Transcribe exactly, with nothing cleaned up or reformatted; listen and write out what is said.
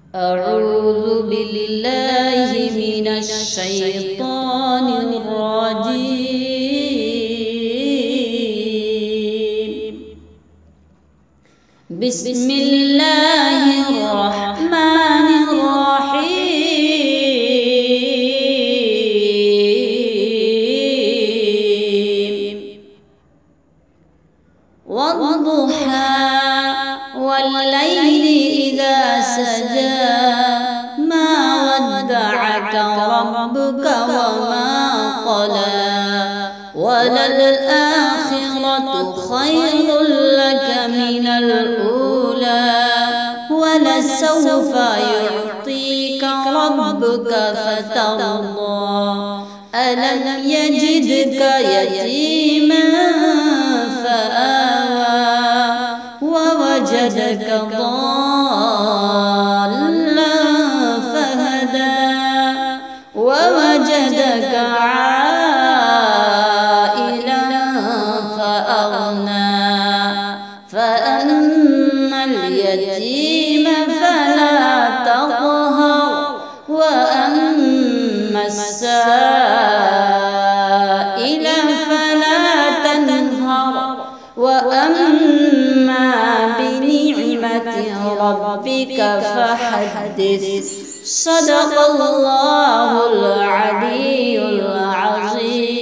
أعوذ بالله من الشيطان الرجيم. بسم الله الرحمن الرحيم. والضحى والليل إذا سجى ما ودعك ربك وما قلى وللآخرة خير لك من الأولى ولسوف يعطيك ربك فترضى ألم يجدك يتيما فآوى ووجدك ضالا فهدى ووجدك عائلا فأغنى فأما اليتيم فلا تقهر وأما السائل فلا تنهر وأما بنعمة ربك فحدث. صدق الله العلي العظيم.